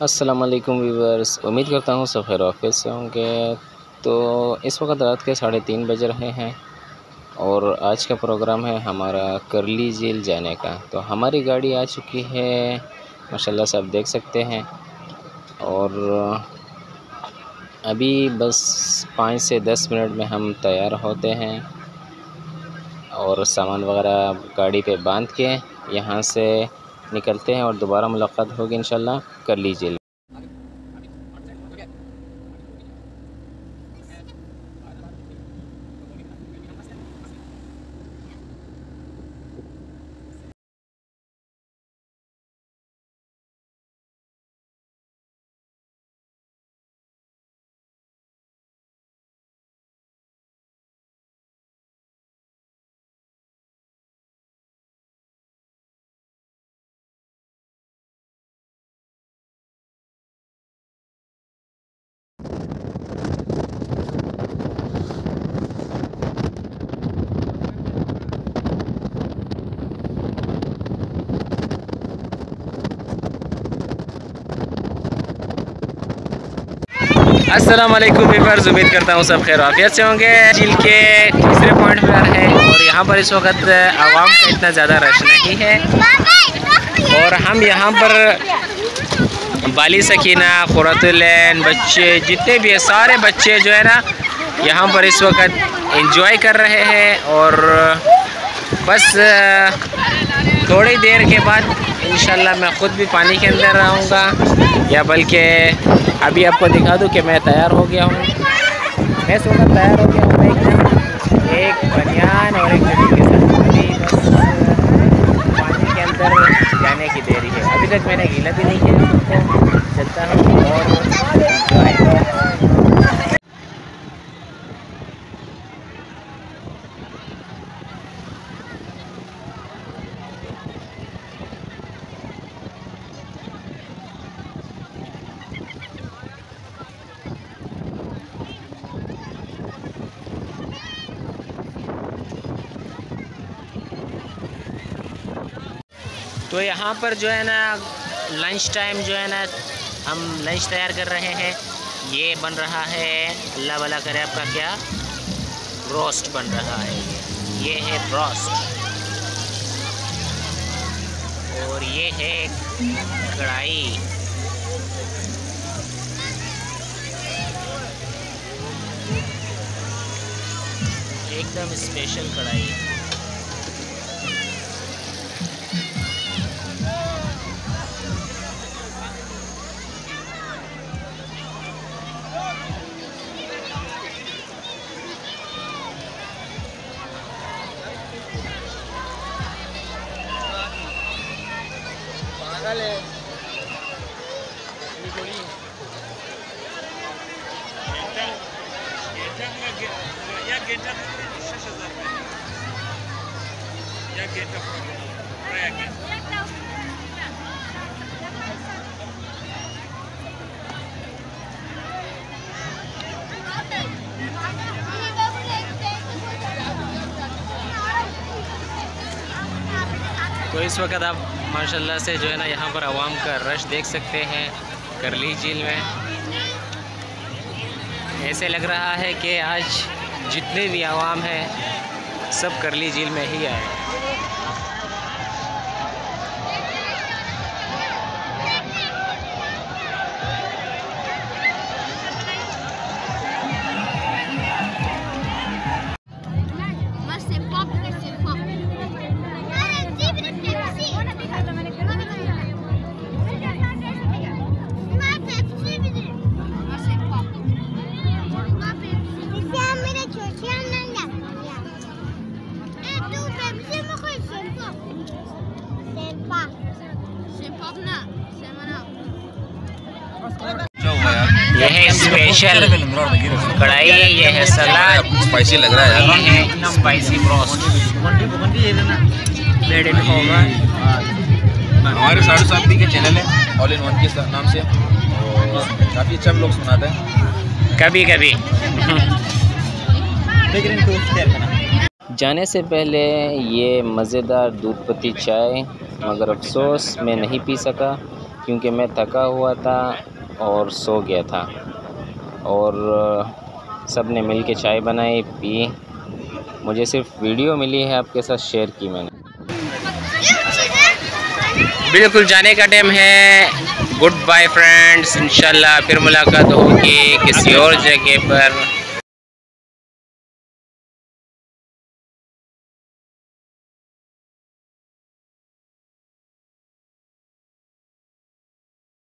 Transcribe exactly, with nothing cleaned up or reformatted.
अस्सलाम वालेकुम व्यूअर्स, उम्मीद करता हूँ सब खैर ऑफिस से होंगे। तो इस वक्त रात के साढ़े तीन बज रहे हैं और आज का प्रोग्राम है हमारा करली झील जाने का। तो हमारी गाड़ी आ चुकी है माशाल्लाह से, आप देख सकते हैं। और अभी बस पाँच से दस मिनट में हम तैयार होते हैं और सामान वगैरह गाड़ी पे बांध के यहाँ से निकलते हैं और दोबारा मुलाकात होगी इंशाल्लाह करली झील। अस्सलाम वालेकुम व्यूअर्स, उम्मीद करता हूँ सब खैर आफियत से होंगे। झील के तीसरे पॉइंट पर है और यहाँ पर इस वक्त आवाम का इतना ज़्यादा रश नहीं है और हम यहाँ पर बाली सकीना, खुरतुलैन, बच्चे जितने भी है सारे बच्चे जो है ना यहाँ पर इस वक्त एंजॉय कर रहे हैं। और बस थोड़ी देर के बाद इंशाल्लाह मैं ख़ुद भी पानी के अंदर आऊँगा, या बल्कि अभी आपको दिखा दूँ कि मैं तैयार हो गया हूँ। मैं इस वक्त तैयार हो गया हूँ एकदम, एक बनियान और एक जैकेट के साथ। अभी बस पानी के अंदर जाने की देरी है, अभी तक मैंने गीला भी नहीं किया। तो चलता हूँ और तो यहाँ पर जो है ना लंच टाइम जो है ना हम लंच तैयार कर रहे हैं। ये बन रहा है, अल्लाह भला करे आपका, क्या रोस्ट बन रहा है। ये है रोस्ट और ये है कढ़ाई। एकदम स्पेशल कढ़ाई। तो इस वक्त आप माशाल्लाह से जो है ना यहाँ पर आवाम का रश देख सकते हैं करली झील में। ऐसे लग रहा है कि आज जितने भी आवाम हैं सब करली झील में ही आए। ये है स्पेशल कढ़ाई, ये है सलाद, स्पाइसी लग रहा है, ये है स्पाइसी ब्रोस्ट। हमारे साढ़े सात के चैनल है ऑल इन वन के नाम से, और काफ़ी अच्छा लोग सुनाते हैं कभी कभी। जाने से पहले ये मज़ेदार दूध पत्ती चाय, मगर अफसोस मैं नहीं पी सका क्योंकि मैं थका हुआ था और सो गया था। और सब ने मिल के चाय बनाई, पी। मुझे सिर्फ वीडियो मिली है, आपके साथ शेयर की मैंने। बिल्कुल जाने का टाइम है। गुड बाय फ्रेंड्स, इंशाल्लाह फिर मुलाकात होगी किसी और जगह पर।